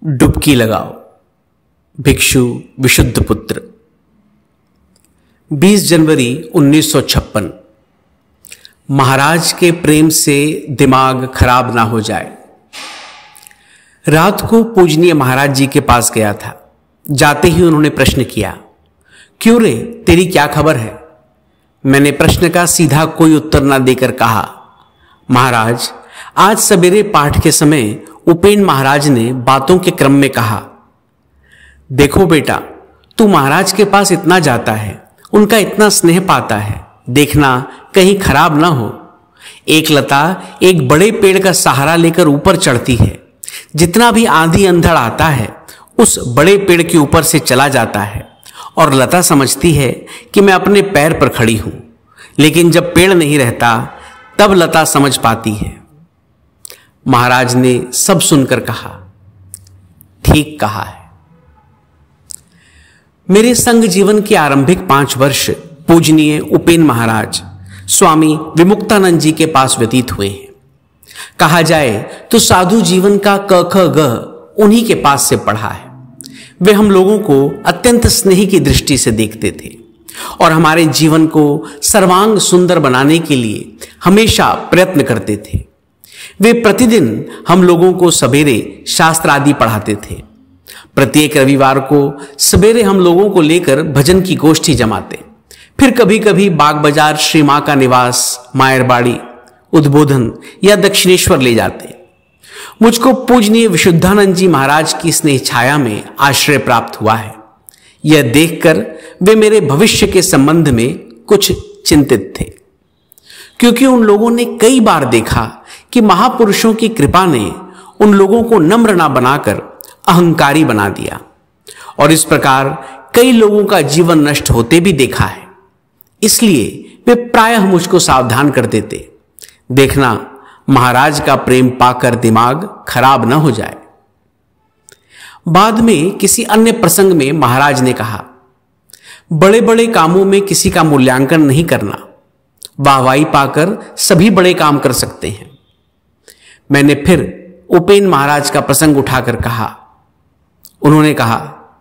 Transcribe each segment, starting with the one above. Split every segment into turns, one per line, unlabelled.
डुबकी लगाओ। भिक्षु विशुद्ध पुत्र। 20 जनवरी 1956। महाराज के प्रेम से दिमाग खराब ना हो जाए। रात को पूजनीय महाराज जी के पास गया था। जाते ही उन्होंने प्रश्न किया, क्यों रे, तेरी क्या खबर है? मैंने प्रश्न का सीधा कोई उत्तर ना देकर कहा, महाराज, आज सवेरे पाठ के समय उपेन महाराज ने बातों के क्रम में कहा, देखो बेटा, तू महाराज के पास इतना जाता है, उनका इतना स्नेह पाता है, देखना कहीं खराब ना हो। एक लता एक बड़े पेड़ का सहारा लेकर ऊपर चढ़ती है। जितना भी आंधी अंधड़ आता है उस बड़े पेड़ के ऊपर से चला जाता है और लता समझती है कि मैं अपने पैर पर खड़ी हूं, लेकिन जब पेड़ नहीं रहता तब लता समझ पाती है। महाराज ने सब सुनकर कहा, ठीक कहा है। मेरे संघ जीवन के आरंभिक 5 वर्ष पूजनीय उपेन महाराज स्वामी विमुक्तानंद जी के पास व्यतीत हुए हैं। कहा जाए तो साधु जीवन का क ख ग उन्हीं के पास से पढ़ा है। वे हम लोगों को अत्यंत स्नेही की दृष्टि से देखते थे और हमारे जीवन को सर्वांग सुंदर बनाने के लिए हमेशा प्रयत्न करते थे। वे प्रतिदिन हम लोगों को सवेरे शास्त्र आदि पढ़ाते थे। प्रत्येक रविवार को सवेरे हम लोगों को लेकर भजन की गोष्ठी जमाते। फिर कभी कभी बाग बाजार श्री मां का निवास, मायरबाड़ी, उद्बोधन या दक्षिणेश्वर ले जाते। मुझको पूजनीय विशुद्धानंद जी महाराज की स्नेह छाया में आश्रय प्राप्त हुआ है। यह देखकर वे मेरे भविष्य के संबंध में कुछ चिंतित थे, क्योंकि उन लोगों ने कई बार देखा कि महापुरुषों की कृपा ने उन लोगों को नम्र ना बनाकर अहंकारी बना दिया, और इस प्रकार कई लोगों का जीवन नष्ट होते भी देखा है। इसलिए वे प्रायः मुझको सावधान कर देते, देखना महाराज का प्रेम पाकर दिमाग खराब न हो जाए। बाद में किसी अन्य प्रसंग में महाराज ने कहा, बड़े बड़े कामों में किसी का मूल्यांकन नहीं करना, वाहवाही पाकर सभी बड़े काम कर सकते हैं। मैंने फिर उपेन महाराज का प्रसंग उठाकर कहा। उन्होंने कहा,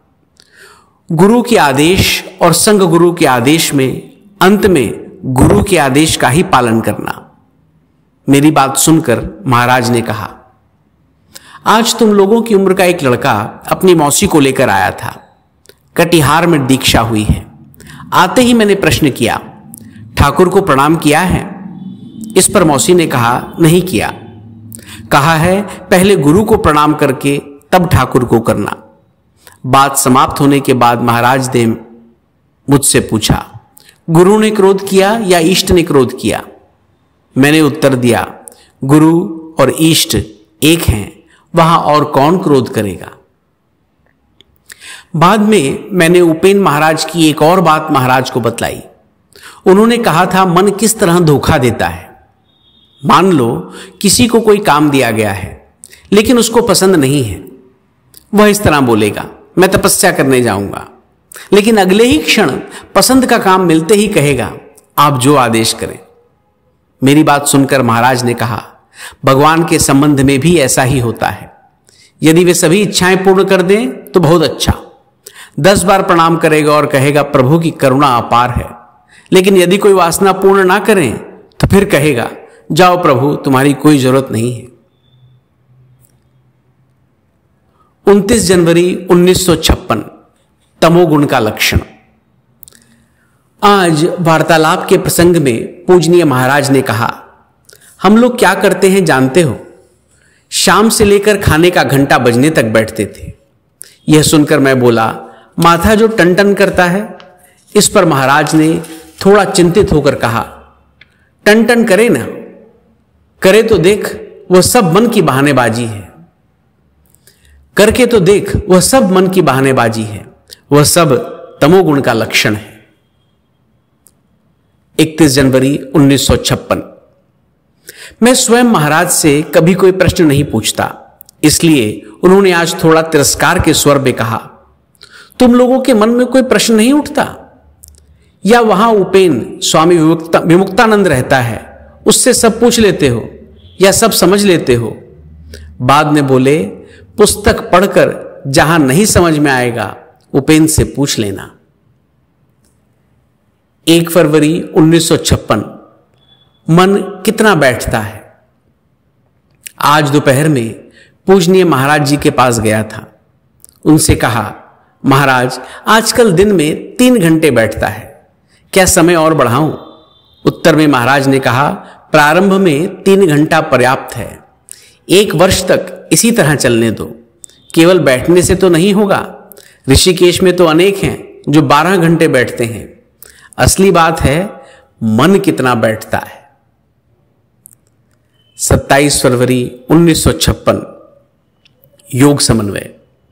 गुरु के आदेश और संग गुरु के आदेश में अंत में गुरु के आदेश का ही पालन करना। मेरी बात सुनकर महाराज ने कहा, आज तुम लोगों की उम्र का एक लड़का अपनी मौसी को लेकर आया था। कटिहार में दीक्षा हुई है। आते ही मैंने प्रश्न किया, ठाकुर को प्रणाम किया है? इस पर मौसी ने कहा, नहीं किया। कहा है पहले गुरु को प्रणाम करके तब ठाकुर को करना। बात समाप्त होने के बाद महाराज ने मुझसे पूछा, गुरु ने क्रोध किया या इष्ट ने क्रोध किया? मैंने उत्तर दिया, गुरु और इष्ट एक हैं, वहां और कौन क्रोध करेगा। बाद में मैंने उपेन महाराज की एक और बात महाराज को बतलाई। उन्होंने कहा था, मन किस तरह धोखा देता है। मान लो किसी को कोई काम दिया गया है लेकिन उसको पसंद नहीं है। वह इस तरह बोलेगा, मैं तपस्या करने जाऊंगा, लेकिन अगले ही क्षण पसंद का काम मिलते ही कहेगा, आप जो आदेश करें। मेरी बात सुनकर महाराज ने कहा, भगवान के संबंध में भी ऐसा ही होता है। यदि वे सभी इच्छाएं पूर्ण कर दें तो बहुत अच्छा। 10 बार प्रणाम करेगा और कहेगा, प्रभु की करुणा अपार है। लेकिन यदि कोई वासना पूर्ण ना करें तो फिर कहेगा, जाओ प्रभु, तुम्हारी कोई जरूरत नहीं है। 29 जनवरी 1956। तमोगुण का लक्षण। आज वार्तालाप के प्रसंग में पूजनीय महाराज ने कहा, हम लोग क्या करते हैं जानते हो? शाम से लेकर खाने का घंटा बजने तक बैठते थे। यह सुनकर मैं बोला, माथा जो टन टन करता है। इस पर महाराज ने थोड़ा चिंतित होकर कहा, टन टन करे ना, करे तो देख, वह सब मन की बहानेबाजी है। करके तो देख, वह सब मन की बहानेबाजी है। वह सब तमोगुण का लक्षण है। 31 जनवरी 1956। मैं स्वयं महाराज से कभी कोई प्रश्न नहीं पूछता, इसलिए उन्होंने आज थोड़ा तिरस्कार के स्वर में कहा, तुम लोगों के मन में कोई प्रश्न नहीं उठता? या वहां उपेन स्वामी विमुक्तानंद रहता है, उससे सब पूछ लेते हो या सब समझ लेते हो? बाद में बोले, पुस्तक पढ़कर जहां नहीं समझ में आएगा उपेंद्र से पूछ लेना। 1 फरवरी 1956। मन कितना बैठता है। आज दोपहर में पूजनीय महाराज जी के पास गया था। उनसे कहा, महाराज आजकल दिन में 3 घंटे बैठता है, क्या समय और बढ़ाऊं? उत्तर में महाराज ने कहा, प्रारंभ में 3 घंटा पर्याप्त है, 1 वर्ष तक इसी तरह चलने दो। केवल बैठने से तो नहीं होगा, ऋषिकेश में तो अनेक हैं जो 12 घंटे बैठते हैं। असली बात है मन कितना बैठता है। 27 फरवरी 1956। योग समन्वय।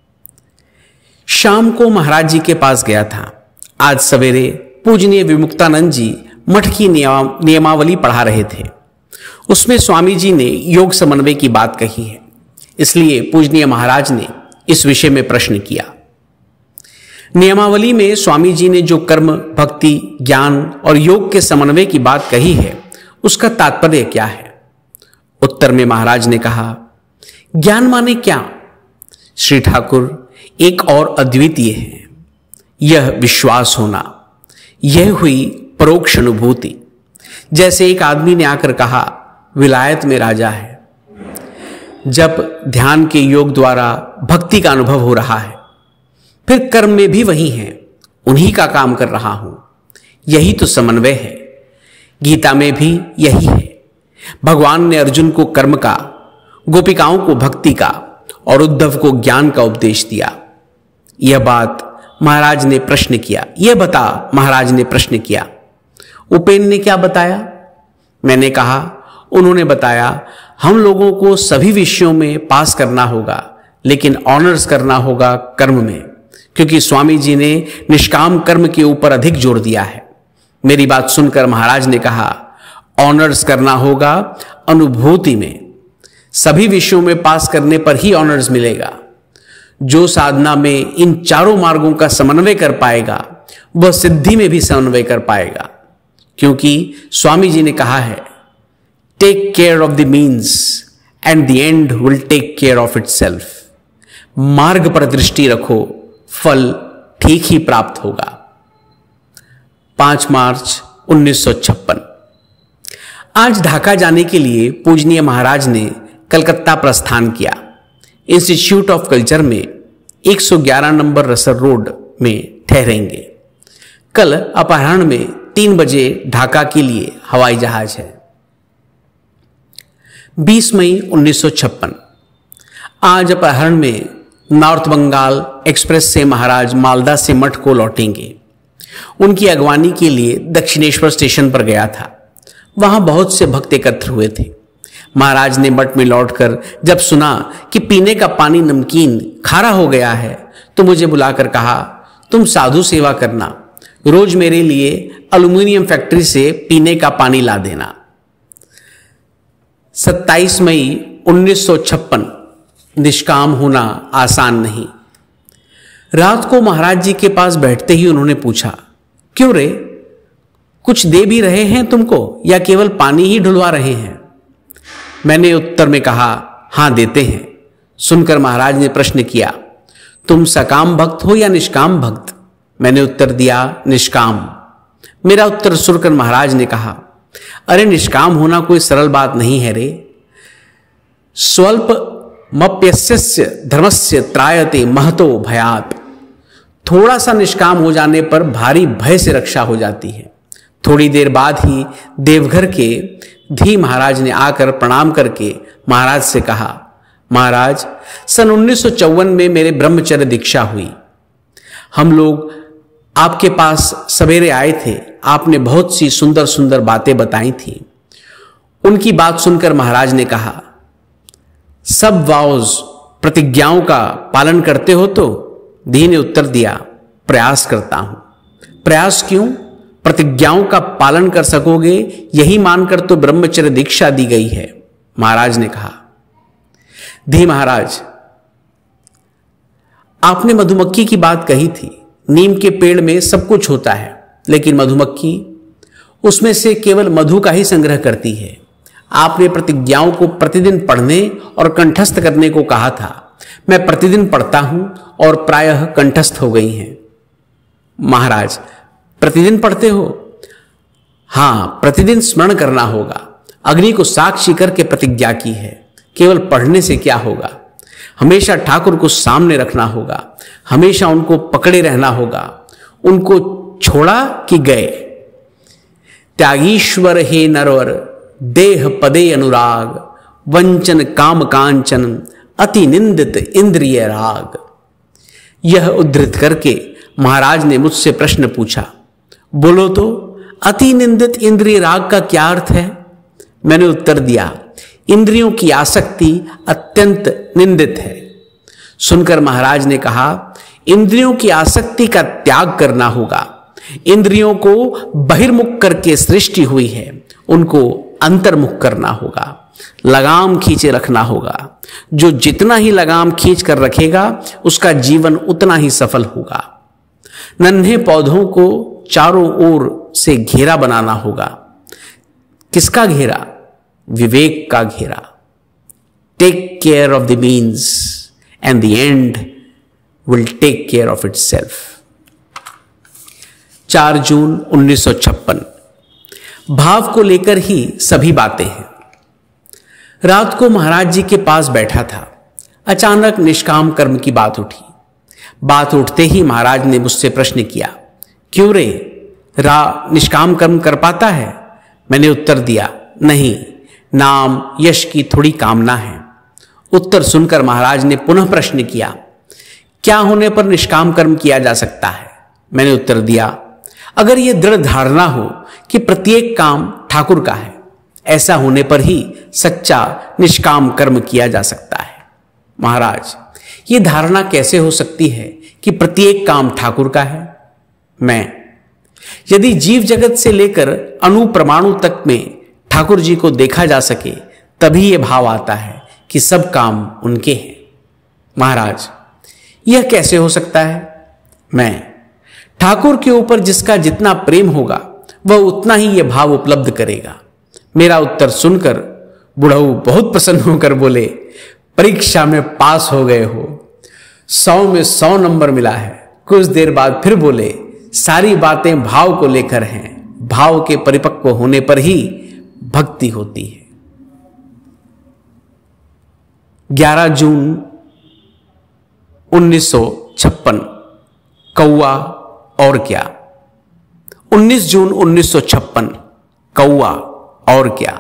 शाम को महाराज जी के पास गया था। आज सवेरे पूजनीय विमुक्तानंद जी मठ की नियमावली पढ़ा रहे थे। उसमें स्वामी जी ने योग समन्वय की बात कही है, इसलिए पूजनीय महाराज ने इस विषय में प्रश्न किया। नियमावली में स्वामी जी ने जो कर्म, भक्ति, ज्ञान और योग के समन्वय की बात कही है, उसका तात्पर्य क्या है? उत्तर में महाराज ने कहा, ज्ञान माने क्या? श्री ठाकुर एक और अद्वितीय है, यह विश्वास होना, यह हुई परोक्ष अनुभूति। जैसे एक आदमी ने आकर कहा, विलायत में राजा है। जब ध्यान के योग द्वारा भक्ति का अनुभव हो रहा है, फिर कर्म में भी वही है, उन्हीं का काम कर रहा हूं, यही तो समन्वय है। गीता में भी यही है। भगवान ने अर्जुन को कर्म का, गोपिकाओं को भक्ति का और उद्धव को ज्ञान का उपदेश दिया। यह बात महाराज ने प्रश्न किया, यह बता महाराज ने प्रश्न किया, उपेंद्र ने क्या बताया? मैंने कहा, उन्होंने बताया, हम लोगों को सभी विषयों में पास करना होगा, लेकिन ऑनर्स करना होगा कर्म में, क्योंकि स्वामी जी ने निष्काम कर्म के ऊपर अधिक जोर दिया है। मेरी बात सुनकर महाराज ने कहा, ऑनर्स करना होगा अनुभूति में, सभी विषयों में पास करने पर ही ऑनर्स मिलेगा। जो साधना में इन चारों मार्गों का समन्वय कर पाएगा, वह सिद्धि में भी समन्वय कर पाएगा, क्योंकि स्वामी जी ने कहा है, take care of the means and the end will take care of itself. मार्ग पर दृष्टि रखो, फल ठीक ही प्राप्त होगा। 5 मार्च 1956। आज ढाका जाने के लिए पूजनीय महाराज ने कलकत्ता प्रस्थान किया। इंस्टीट्यूट ऑफ कल्चर में 111 नंबर रसर रोड में ठहरेंगे। कल अपराह्न में 3 बजे ढाका के लिए हवाई जहाज है। 20 मई 1956। आज अपराह्न में नॉर्थ बंगाल एक्सप्रेस से महाराज मालदा से मठ को लौटेंगे। उनकी अगवानी के लिए दक्षिणेश्वर स्टेशन पर गया था। वहां बहुत से भक्त एकत्र हुए थे। महाराज ने मठ में लौटकर जब सुना कि पीने का पानी नमकीन खारा हो गया है, तो मुझे बुलाकर कहा, तुम साधु सेवा करना, रोज मेरे लिए एल्युमिनियम फैक्ट्री से पीने का पानी ला देना। 27 मई 1956। निष्काम होना आसान नहीं। रात को महाराज जी के पास बैठते ही उन्होंने पूछा, क्यों रे, कुछ दे भी रहे हैं तुमको या केवल पानी ही ढुलवा रहे हैं? मैंने उत्तर में कहा, हां देते हैं। सुनकर महाराज ने प्रश्न किया, तुम सकाम भक्त हो या निष्काम भक्त? मैंने उत्तर दिया, निष्काम। मेरा उत्तर सुनकर महाराज ने कहा, अरे निष्काम होना कोई सरल बात नहीं है रे। स्वल्प मप्यस्य धर्मस्य त्रायते महतो भयात। थोड़ा सा निष्काम हो जाने पर भारी भय से रक्षा हो जाती है। थोड़ी देर बाद ही देवघर के धी महाराज ने आकर प्रणाम करके महाराज से कहा, महाराज सन 1954 में मेरे ब्रह्मचर्य दीक्षा हुई। हम लोग आपके पास सवेरे आए थे, आपने बहुत सी सुंदर सुंदर बातें बताई थी। उनकी बात सुनकर महाराज ने कहा, सब वाउज प्रतिज्ञाओं का पालन करते हो? तो धी ने उत्तर दिया, प्रयास करता हूं। प्रयास क्यों? प्रतिज्ञाओं का पालन कर सकोगे यही मानकर तो ब्रह्मचर्य दीक्षा दी गई है, महाराज ने कहा। धी महाराज, आपने मधुमक्खी की बात कही थी। नीम के पेड़ में सब कुछ होता है, लेकिन मधुमक्खी उसमें से केवल मधु का ही संग्रह करती है। आपने प्रतिज्ञाओं को प्रतिदिन पढ़ने और कंठस्थ करने को कहा था, मैं प्रतिदिन पढ़ता हूं और प्रायः कंठस्थ हो गई हैं। महाराज, प्रतिदिन पढ़ते हो? हां, प्रतिदिन स्मरण करना होगा। अग्नि को साक्षी करके प्रतिज्ञा की है। केवल पढ़ने से क्या होगा? हमेशा ठाकुर को सामने रखना होगा, हमेशा उनको पकड़े रहना होगा। उनको छोड़ा कि गए? त्यागीश्वर हे नरवर, देह पदे अनुराग, वंचन काम कांचन, अति निंदित इंद्रिय राग। यह उद्धृत करके महाराज ने मुझसे प्रश्न पूछा, बोलो तो अति निंदित इंद्रिय राग का क्या अर्थ है? मैंने उत्तर दिया, इंद्रियों की आसक्ति अत्यंत निंदित है। सुनकर महाराज ने कहा, इंद्रियों की आसक्ति का त्याग करना होगा। इंद्रियों को बहिर्मुख करके सृष्टि हुई है, उनको अंतर्मुख करना होगा, लगाम खींचे रखना होगा। जो जितना ही लगाम खींच कर रखेगा उसका जीवन उतना ही सफल होगा। नन्हे पौधों को चारों ओर से घेरा बनाना होगा। किसका घेरा? विवेक का घेरा। Take care of the means and the end will take care of itself. 4 जून 1956। भाव को लेकर ही सभी बातें हैं। रात को महाराज जी के पास बैठा था। अचानक निष्काम कर्म की बात उठी। बात उठते ही महाराज ने मुझसे प्रश्न किया, क्यों रे, निष्काम कर्म कर पाता है? मैंने उत्तर दिया, नहीं, नाम यश की थोड़ी कामना है। उत्तर सुनकर महाराज ने पुनः प्रश्न किया, क्या होने पर निष्काम कर्म किया जा सकता है? मैंने उत्तर दिया, अगर यह दृढ़ धारणा हो कि प्रत्येक काम ठाकुर का है, ऐसा होने पर ही सच्चा निष्काम कर्म किया जा सकता है। महाराज, यह धारणा कैसे हो सकती है कि प्रत्येक काम ठाकुर का है? यदि जीव जगत से लेकर अणु परमाणु तक में ठाकुर जी को देखा जा सके, तभी यह भाव आता है कि सब काम उनके हैं। महाराज, यह कैसे हो सकता है? ठाकुर के ऊपर जिसका जितना प्रेम होगा वह उतना ही यह भाव उपलब्ध करेगा। मेरा उत्तर सुनकर बुढ़ऊ बहुत प्रसन्न होकर बोले, परीक्षा में पास हो गए हो, 100 में 100 नंबर मिला है। कुछ देर बाद फिर बोले, सारी बातें भाव को लेकर हैं, भाव के परिपक्व होने पर ही भक्ति होती है। 11 जून 1956। कौआ और क्या। 19 जून 1956। कौआ और क्या।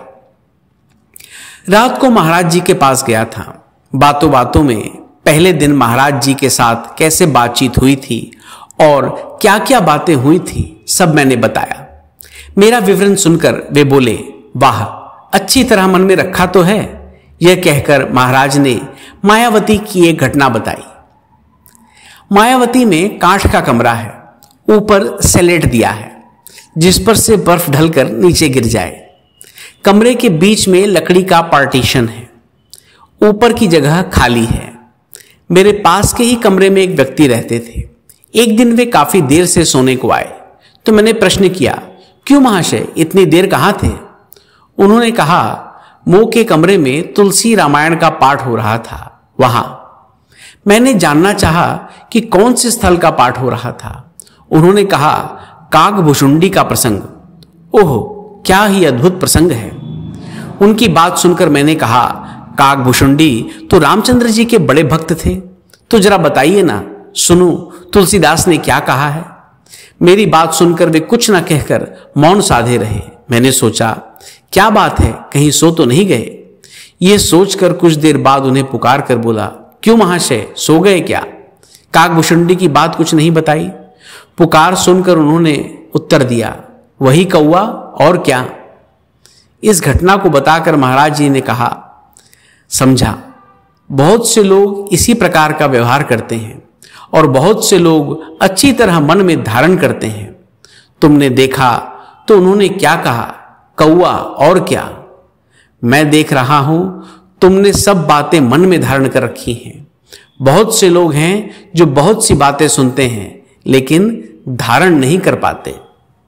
रात को महाराज जी के पास गया था। बातों बातों में पहले दिन महाराज जी के साथ कैसे बातचीत हुई थी और क्या क्या बातें हुई थी सब मैंने बताया। मेरा विवरण सुनकर वे बोले, वाह, अच्छी तरह मन में रखा तो है। यह कहकर महाराज ने मायावती की एक घटना बताई। मायावती में काठ का कमरा है, ऊपर सैलेट दिया है जिस पर से बर्फ ढलकर नीचे गिर जाए। कमरे के बीच में लकड़ी का पार्टीशन है, ऊपर की जगह खाली है। मेरे पास के ही कमरे में एक व्यक्ति रहते थे। एक दिन वे काफी देर से सोने को आए तो मैंने प्रश्न किया, क्यों महाशय, इतनी देर कहां थे? उन्होंने कहा, मोह के कमरे में तुलसी रामायण का पाठ हो रहा था, वहां। मैंने जानना चाहा कि कौन से स्थल का पाठ हो रहा था। उन्होंने कहा, कागभुषुंडी का प्रसंग। ओह, क्या ही अद्भुत प्रसंग है। उनकी बात सुनकर मैंने कहा, कागभुषुंडी तो रामचंद्र जी के बड़े भक्त थे, तो जरा बताइए ना, सुनो तुलसीदास ने क्या कहा है। मेरी बात सुनकर वे कुछ ना कहकर मौन साधे रहे। मैंने सोचा, क्या बात है, कहीं सो तो नहीं गए। यह सोचकर कुछ देर बाद उन्हें पुकार कर बोला, क्यों महाशय, सो गए क्या? कागभुषुंडी की बात कुछ नहीं बताई। पुकार सुनकर उन्होंने उत्तर दिया, वही कौआ और क्या। इस घटना को बताकर महाराज जी ने कहा, समझा, बहुत से लोग इसी प्रकार का व्यवहार करते हैं और बहुत से लोग अच्छी तरह मन में धारण करते हैं। तुमने देखा तो उन्होंने क्या कहा, कौआ और क्या। मैं देख रहा हूं तुमने सब बातें मन में धारण कर रखी हैं। बहुत से लोग हैं जो बहुत सी बातें सुनते हैं लेकिन धारण नहीं कर पाते।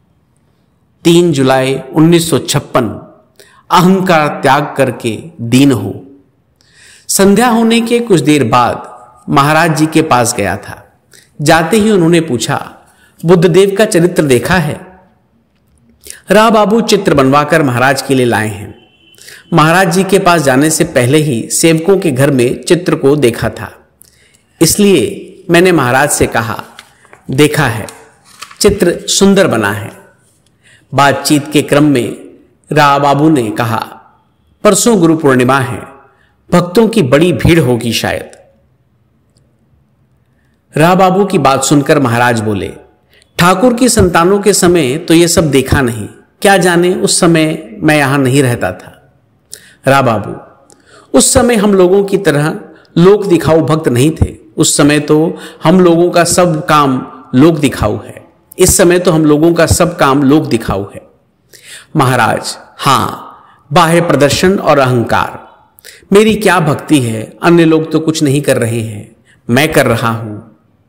3 जुलाई 1956। अहंकार त्याग करके दीन हो। संध्या होने के कुछ देर बाद महाराज जी के पास गया था। जाते ही उन्होंने पूछा, बुद्धदेव का चरित्र देखा है? राव बाबू चित्र बनवाकर महाराज के लिए लाए हैं। महाराज जी के पास जाने से पहले ही सेवकों के घर में चित्र को देखा था, इसलिए मैंने महाराज से कहा, देखा है, चित्र सुंदर बना है। बातचीत के क्रम में राव बाबू ने कहा, परसों गुरु पूर्णिमा है, भक्तों की बड़ी भीड़ होगी शायद। राव बाबू की बात सुनकर महाराज बोले, ठाकुर की संतानों के समय तो ये सब देखा नहीं, क्या जाने उस समय मैं यहां नहीं रहता था। राव बाबू, उस समय हम लोगों की तरह लोक दिखाऊ भक्त नहीं थे। उस समय तो हम लोगों का सब काम लोक दिखाऊ है। इस समय तो हम लोगों का सब काम लोक दिखाऊ है। महाराज, हां, बाह्य प्रदर्शन और अहंकार। मेरी क्या भक्ति है, अन्य लोग तो कुछ नहीं कर रहे हैं, मैं कर रहा हूं।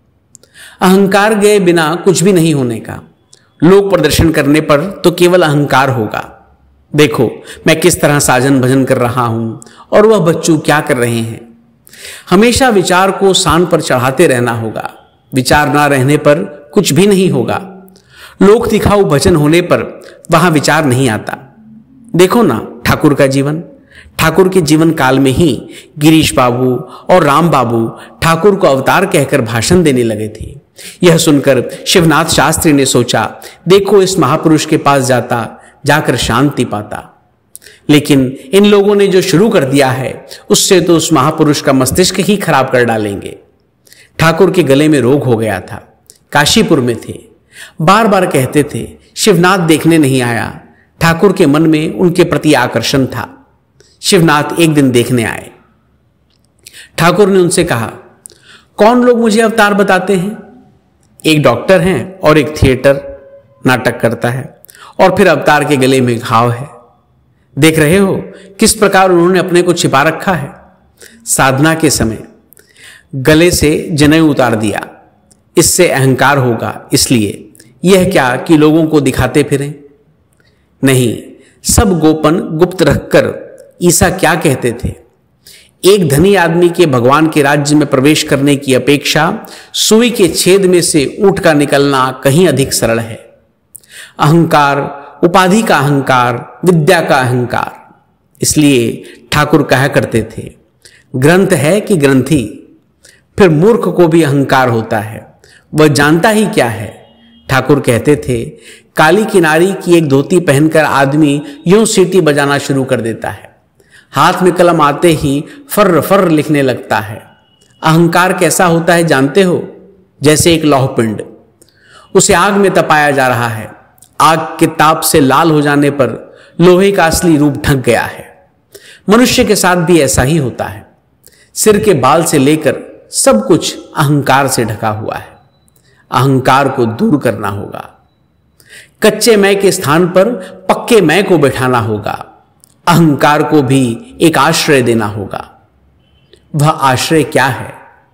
अहंकार गए बिना कुछ भी नहीं होने का। लोक प्रदर्शन करने पर तो केवल अहंकार होगा। देखो मैं किस तरह साजन भजन कर रहा हूं और वह बच्चू क्या कर रहे हैं। हमेशा विचार को सान पर चढ़ाते रहना होगा। विचार ना रहने पर कुछ भी नहीं होगा। लोक दिखाऊ भजन होने पर वहां विचार नहीं आता। देखो ना ठाकुर का जीवन। ठाकुर के जीवन काल में ही गिरीश बाबू और राम बाबू ठाकुर को अवतार कहकर भाषण देने लगे थे। यह सुनकर शिवनाथ शास्त्री ने सोचा, देखो इस महापुरुष के पास जाकर शांति पाता। लेकिन इन लोगों ने जो शुरू कर दिया है उससे तो उस महापुरुष का मस्तिष्क ही खराब कर डालेंगे। ठाकुर के गले में रोग हो गया था। काशीपुर में थे, बार बार कहते थे शिवनाथ देखने नहीं आया। ठाकुर के मन में उनके प्रति आकर्षण था। शिवनाथ एक दिन देखने आए। ठाकुर ने उनसे कहा, कौन लोग मुझे अवतार बताते हैं? एक डॉक्टर हैं और एक थिएटर नाटक करता है और फिर अवतार के गले में घाव है। देख रहे हो किस प्रकार उन्होंने अपने को छिपा रखा है। साधना के समय गले से जनेऊ उतार दिया, इससे अहंकार होगा। इसलिए यह क्या कि लोगों को दिखाते फिरें? नहीं, सब गोपन गुप्त रखकर ईसा क्या कहते थे, एक धनी आदमी के भगवान के राज्य में प्रवेश करने की अपेक्षा सुई के छेद में से ऊंट का निकलना कहीं अधिक सरल है। अहंकार, उपाधि का अहंकार, विद्या का अहंकार। इसलिए ठाकुर कहा करते थे, ग्रंथ है कि ग्रंथी। फिर मूर्ख को भी अहंकार होता है, वह जानता ही क्या है। ठाकुर कहते थे, काली किनारी की एक धोती पहनकर आदमी यूं सीटी बजाना शुरू कर देता है, हाथ में कलम आते ही फर्र फर्र लिखने लगता है। अहंकार कैसा होता है जानते हो? जैसे एक लौह पिंड, उसे आग में तपाया जा रहा है। आग के ताप से लाल हो जाने पर लोहे का असली रूप ढक गया है। मनुष्य के साथ भी ऐसा ही होता है। सिर के बाल से लेकर सब कुछ अहंकार से ढका हुआ है। अहंकार को दूर करना होगा। कच्चे मैं के स्थान पर पक्के मैं को बैठाना होगा। अहंकार को भी एक आश्रय देना होगा। वह आश्रय क्या है?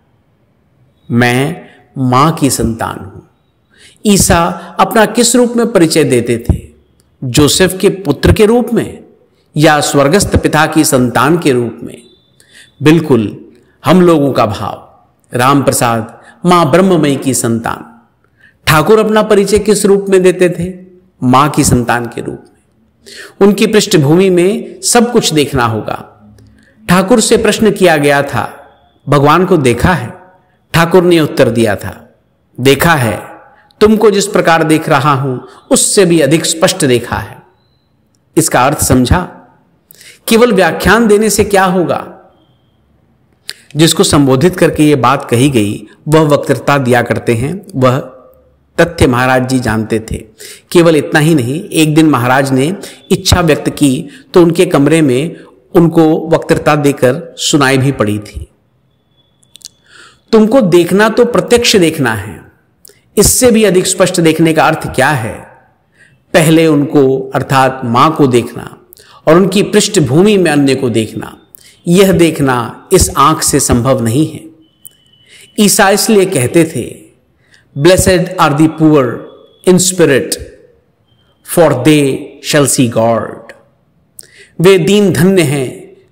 मैं मां की संतान हूं। ईसा अपना किस रूप में परिचय देते थे? जोसेफ के पुत्र के रूप में या स्वर्गस्थ पिता की संतान के रूप में? बिल्कुल हम लोगों का भाव, राम प्रसाद मां ब्रह्ममयी की संतान। ठाकुर अपना परिचय किस रूप में देते थे? मां की संतान के रूप में। उनकी पृष्ठभूमि में सब कुछ देखना होगा। ठाकुर से प्रश्न किया गया था, भगवान को देखा है? ठाकुर ने उत्तर दिया था, देखा है। तुमको जिस प्रकार देख रहा हूं उससे भी अधिक स्पष्ट देखा है। इसका अर्थ समझा? केवल व्याख्यान देने से क्या होगा? जिसको संबोधित करके यह बात कही गई वह वक्तृता दिया करते हैं। वह तथ्य महाराज जी जानते थे। केवल इतना ही नहीं, एक दिन महाराज ने इच्छा व्यक्त की तो उनके कमरे में उनको वक्तृता देकर सुनाई भी पड़ी थी। तुमको देखना तो प्रत्यक्ष देखना है। इससे भी अधिक स्पष्ट देखने का अर्थ क्या है? पहले उनको अर्थात मां को देखना और उनकी पृष्ठभूमि में अन्य को देखना। यह देखना इस आंख से संभव नहीं है। ईसा इसलिए कहते थे, Blessed are the poor in spirit, for they shall see God. वे दीन धन्य हैं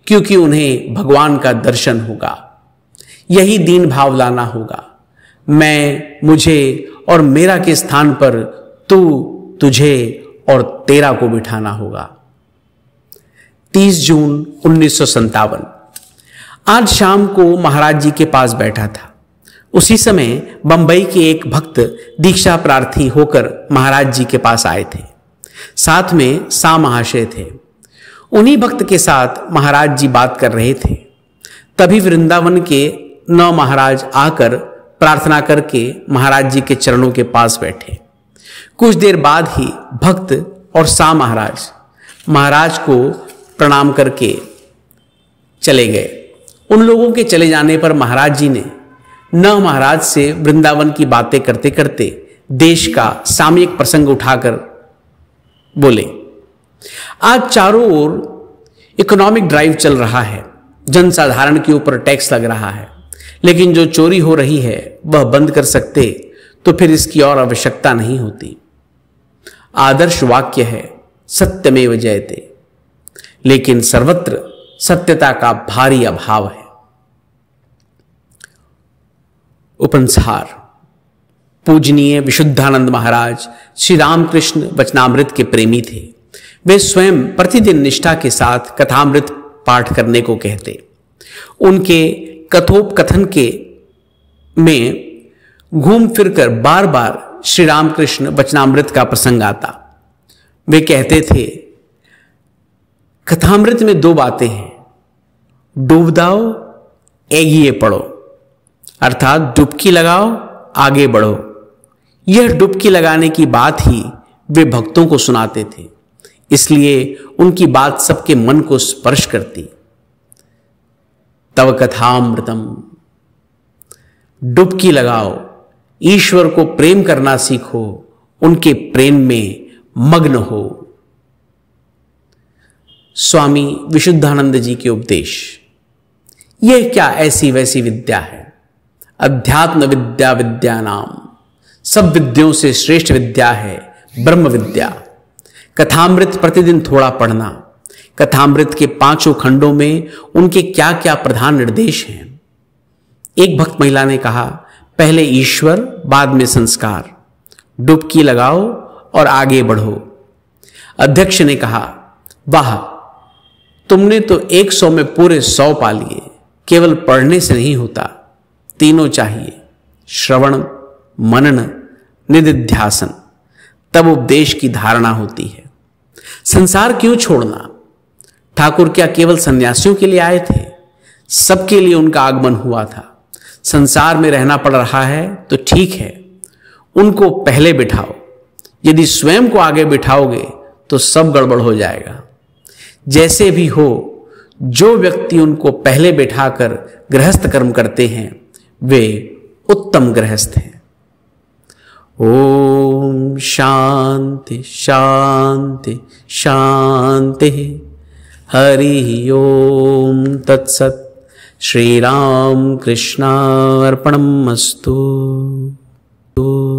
क्योंकि उन्हें भगवान का दर्शन होगा। यही दीन भाव लाना होगा। मैं, मुझे और मेरा के स्थान पर तू, तुझे और तेरा को बिठाना होगा। 30 जून 1957। आज शाम को महाराज जी के पास बैठा था। उसी समय बंबई के एक भक्त दीक्षा प्रार्थी होकर महाराज जी के पास आए थे। साथ में सा महाशय थे। उन्हीं भक्त के साथ महाराज जी बात कर रहे थे। तभी वृंदावन के 9 महाराज आकर प्रार्थना करके महाराज जी के चरणों के पास बैठे। कुछ देर बाद ही भक्त और सा महाराज महाराज को प्रणाम करके चले गए। उन लोगों के चले जाने पर महाराज जी ने 9 महाराज से वृंदावन की बातें करते करते देश का सामयिक प्रसंग उठाकर बोले। आज चारों ओर इकोनॉमिक ड्राइव चल रहा है। जनसाधारण के ऊपर टैक्स लग रहा है, लेकिन जो चोरी हो रही है वह बंद कर सकते तो फिर इसकी और आवश्यकता नहीं होती। आदर्श वाक्य है सत्यमेव जयते, लेकिन सर्वत्र सत्यता का भारी अभाव है। उपंसार। पूजनीय विशुद्धानंद महाराज श्री रामकृष्ण वचनामृत के प्रेमी थे। वे स्वयं प्रतिदिन निष्ठा के साथ कथामृत पाठ करने को कहते। उनके कथोपकथन के में घूम फिरकर बार बार श्री रामकृष्ण वचनामृत का प्रसंग आता। वे कहते थे, कथामृत में 2 बातें हैं, डूब दाओ, एगिए पढ़ो, अर्थात डुबकी लगाओ, आगे बढ़ो। यह डुबकी लगाने की बात ही वे भक्तों को सुनाते थे, इसलिए उनकी बात सबके मन को स्पर्श करती। तव कथामृतम, डुबकी लगाओ, ईश्वर को प्रेम करना सीखो, उनके प्रेम में मग्न हो। स्वामी विशुद्धानंद जी के उपदेश। यह क्या ऐसी वैसी विद्या है? अध्यात्म विद्या विद्या नाम, सब विद्यों से श्रेष्ठ विद्या है ब्रह्म विद्या। कथामृत प्रतिदिन थोड़ा पढ़ना। कथामृत के 5 खंडों में उनके क्या क्या प्रधान निर्देश हैं। एक भक्त महिला ने कहा, पहले ईश्वर, बाद में संस्कार, डुबकी लगाओ और आगे बढ़ो। अध्यक्ष ने कहा, वाह, तुमने तो 100 में पूरे 100 पा लिए। केवल पढ़ने से नहीं होता, तीनों चाहिए, श्रवण, मनन, निदिध्यासन, तब उपदेश की धारणा होती है। संसार क्यों छोड़ना? ठाकुर क्या केवल सन्यासियों के लिए आए थे? सबके लिए उनका आगमन हुआ था। संसार में रहना पड़ रहा है तो ठीक है, उनको पहले बिठाओ। यदि स्वयं को आगे बिठाओगे तो सब गड़बड़ हो जाएगा। जैसे भी हो, जो व्यक्ति उनको पहले बैठाकर गृहस्थ कर्म करते हैं वे उत्तम गृहस्थ हैं। ओम शांति शांति शांति। हरि ओम तत्सत। श्री राम कृष्णार्पणमस्तु।